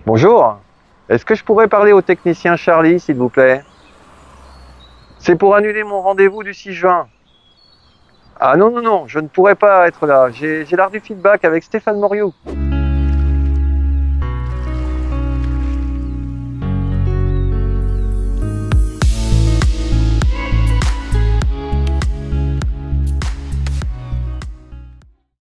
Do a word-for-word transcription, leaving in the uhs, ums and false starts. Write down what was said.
Bonjour, est-ce que je pourrais parler au technicien Charlie, s'il vous plaît? C'est pour annuler mon rendez-vous du six juin. Ah non, non, non, je ne pourrais pas être là. J'ai j'ai l'art du feedback avec Stéphane Moriou.